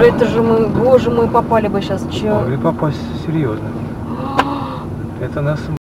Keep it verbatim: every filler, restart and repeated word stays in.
это же мы, боже мой, попали бы сейчас. Че? Могли попасть серьезно. Это нас